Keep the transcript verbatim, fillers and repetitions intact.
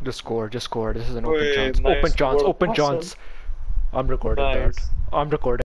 Just score, just score. This is an open Wait, chance. nice Open chance, work, open awesome. chance. I'm recording Nice. that. I'm recording.